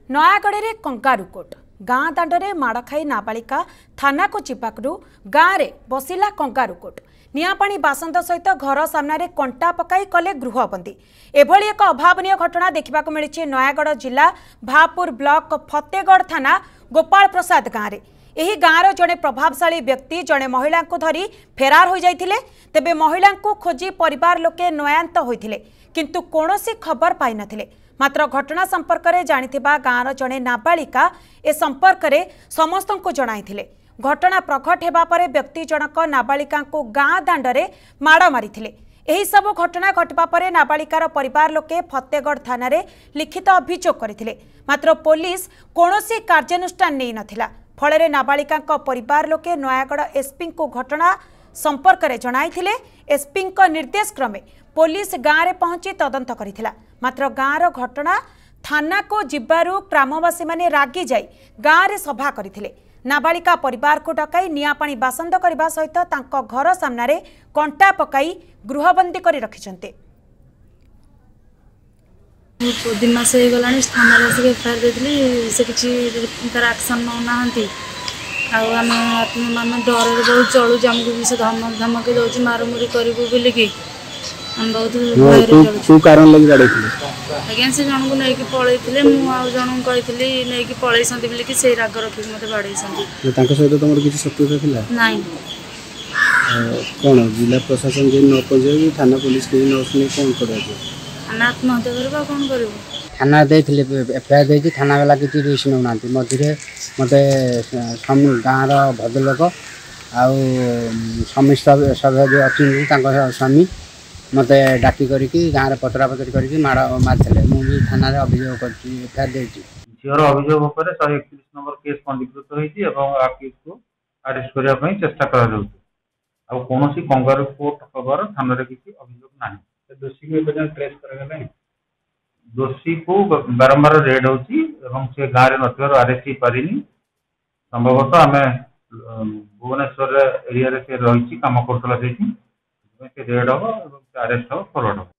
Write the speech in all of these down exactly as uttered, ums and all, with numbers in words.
नयागढ़ में कंगारुकोट गाँ दाण्डे माड़ खाई नाबालिका थाना को चिपाकू गाँव में बसिला कंगारुकोट निआपाणी बासंद सहित घर सामने कंटा पकाई कले गृहबंदी। एभली एक अभावनीय घटना देखा मिली नयागढ़ जिला भापुर ब्लॉक फतेगढ़ थाना गोपाल प्रसाद गाँव में। यही गाँवर जड़े प्रभावशाली व्यक्ति जड़े महिला को धरी फेरार हो जाइथिले। तेबे महिला को खोजी परिवार लोके नयान्त होइथिले किंतु कौनसी खबर पाई नथिले। मात्र घटना संपर्क में जानिथिबा गाँवर जड़े नाबालिका ए संपर्क में समस्त को जणाइथिले। घटना प्रकट हेबा परे व्यक्ति जनक नाबालिका को गाँ दाण्डे माड़ मारिथिले। एही सब घटना घटवा परे नाबालिकार परिवार लोके फतेगढ़ थाना रे लिखित अभियोग करथिले। मात्र पुलिस कौनसी कार्यानुष्ठान नहीं नथिला। फल नाबालिका परिवार लोके नयागढ़ एसपी को घटना संपर्क में जणाइथिले। एसपी निर्देश क्रमे पुलिस गाँव में पहुंची तदंत करथिला। मात्र गाँवर घटना थाना को जिबारु ग्रामवासी माने रागी जाई गाँव में सभा करथिले। नाबालिका परिवार को डकाई निआपाणी बासंद करने सहित तांको घर सामने कंटा पकाई गृहबंदी करी रखिछन्ते। दिन मास हो गला थाना एफआईआर देती से किसी तार एक्शन नौना आम आम डर बहुत चलू आमको भी से धमक धमकी दौर मारमुरी करूँ बोलिकी हम बहुत कारण लगी आज्ञा से जन को लेकिन पलैते मुझे जन कही नहीं पलैं बोलिकी से राग रखिक मत बाड़े सहित तुम किसी शत्रुता थिला नहीं कौन जिला प्रशासन जे न पहुंचे थाना पुलिस के न सुने कौन कर थाना आत्महत्या करवा कौन कर थाना देथिले एफआईआर देती थाना वाला किसी रिस्क नौना मझे मत गाँव भद्रलोक आउ स्वामी सभ्य जो अच्छी स्वामी मत डाकी करके गाँव पचरा पचरी करके माड़ मारे मुझे थाना अभियोग कर एफआईआर देती झीर अभियोग पर शहे एकतीस नंबर केस पंजीकृत होती अरेस्ट करने चेष्टा कर कौन कंगारुकोट खबर थाना किसी अभियोग ना दोषी को ट्रेस कर दोषी को बारंबार रेड होती गाँव में नथिबार अरेस्ट हो पारि संभवतः आम भुवनेश्वर एरिया रही कम करुला रेड हम अरेस्ट हम फरवर्ड हम।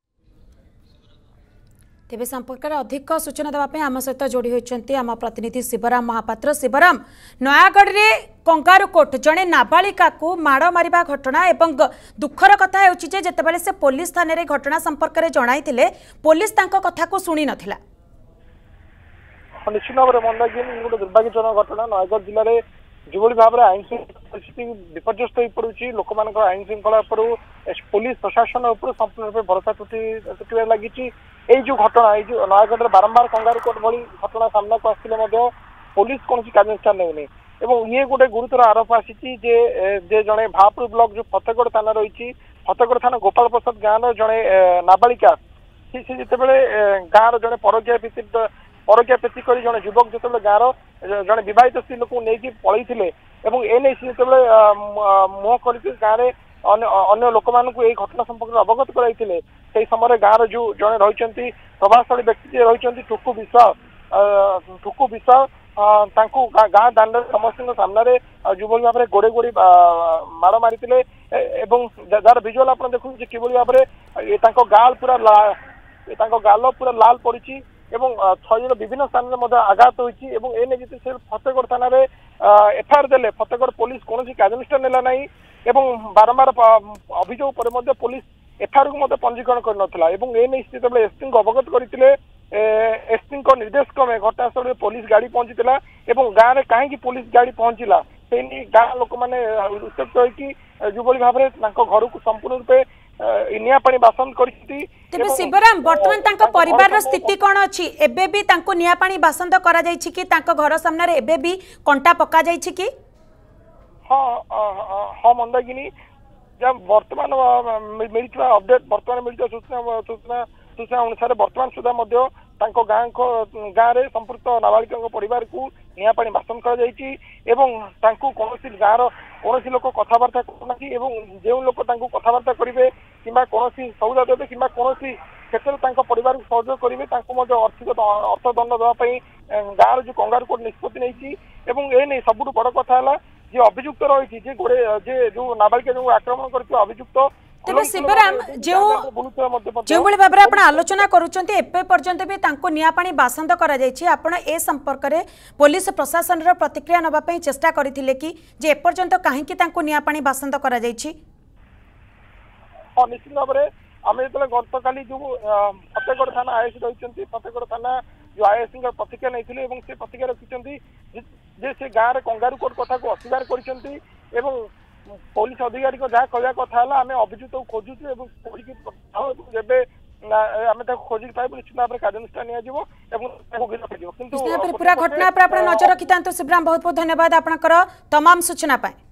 तेबे संपर्क में अधिक सूचना देवाई आम सहित जोड़ी होती आम प्रतिनिधि शिवराम महापात्र। शिवराम, नयागढ़ में कंगारुकोट जड़े नाबालिका को माड़ मारिबा घटना एवं दुखर कथा होची जेतेबेले से पुलिस थाने रे घटना संपर्क में जणाइथिले पुलिस तांको कथा को सुनी नथिला। निश्चित भाव में मंदाकिनी गोटे दुर्भाग्यजनक घटना नयागढ़ जिले में जो भाव में आईन श्रृंखला परिस्थिति विपर्यस्त हो पड़ी लोक मान आईन श्रृंखला पुलिस प्रशासन उपर संपूर्ण रूप भरोसा तुटी लगी। यही जो घटना जो नयागढ़ में बारंबार कंगारुकोट भली घटना सामना को आसते पुलिस कौन कार्यानुष्ठान नहीं एवं ये गोटे गुरुतर आरोप आसी जड़े भापुर ब्लॉक जो फतेगढ़ थाना रही फतेगढ़ थाना गोपाल प्रसाद गाँव जड़े नाबालिका सी जितेबाला गाँव जड़े परकिया भित्ति परकिया पेती कर जड़े युवक जो गाँव जड़े बहुत स्त्री लोक नहीं पलैते एने सी जो मुह कर गाँव में अन्य लोक मान घटना संपर्क में अवगत कराइले से समय गाँव जो जड़े रही प्रभावशाली व्यक्ति रही टुकु विश्वास टुकु विश्वास गाँ दाण्ड समस्त सामने जो भाव में गोड़े गोड़ी माड़ मारी जार विजुआल आप देखुं कि भाव में गाल पूरा गाल पूरा लाल पड़ी शरीर विभिन्न स्थान में आघात होती से फतेगढ़ थाना एफआईआर देले फतेगढ़ पुलिस कौन कार्यानुष्ठान नेला नहीं एवं बारंबार अभियोग पर पुलिस एफआईआर को पंजीकरण करनथिला एसपी को अवगत करते एसपी निर्देश क्रमे घटनास्थल पुलिस गाड़ी पहुंचीला और गाँव में कहीं पुलिस गाड़ी पहुंचला से गाँव लोक मैंने उत्त्यक्त होगी जो भाव में घर को संपूर्ण रूपे निआपाणी बासन करती। तेबे शिवराम वर्तमान तांको परिवार रो स्थिति कौन अछि एबे भी तांको निआपाणी बासंद करा जायछि कि तांको घर सामने एबे भी कंटा पका जायछि कि हाँ हाँ मंदाकिनी जब वर्तमान मिलता अपडेट वर्तमान मिलता सूचना सूचना सूचना अनुसार वर्तमान सुधा मध्य तांको गाँव को गाँव में संपृक्त नाबालिका परिवार को निआपाणी बासन कर कौन गाँव कौन लोक कथबार्ता करना जो लोक कथबार्ता करेंगे कि कौन सौदा देवे कि कौन क्षेत्र में परिवार को सहयोग करेंगे आर्थिक अर्थदंड देवाई गाँव जो कंगारुकोट निष्पत्ति नहीं सबुठ बड़ कथा है जे अभियुक्त रही गोटे जे जो नाबालिका जो आक्रमण कर अभियुक्त तेबे शिवराम जो जो भली भाबरे आपण आलोचना करूचंती एपे पर्यंत भी तांको निया पानी बासंद करा जायछि आपण ए संपर्क रे पुलिस प्रशासन रो प्रतिक्रिया नबा पई चेष्टा करिथिले कि जे ए पर्यंत काहे कि तांको निया पानी बासंद करा जायछि हां निश्चित भाबरे आमे जेतले गतकाली जो फतेगढ़ थाना आईएस रहिचंती फतेगढ़ थाना जो आईएस का प्रतिक्रिया नैथिले एवं से प्रतिक्रिया रखिचंती जे से गाँ रे कंगारू कोर्ट कथा को अस्वीकार करिचंती एवं पुलिस अधिकारी को जहाँ कहवा कथा है आम अभियुक्त को खोजुचु जेबे आम खोजिक पाइबु निश्चित भाव में कार्यानुष्ठान पूरा घटना पर आप नजर रखिता शिवराम बहुत बहुत धन्यवाद आपनकर तमाम सूचना पाए।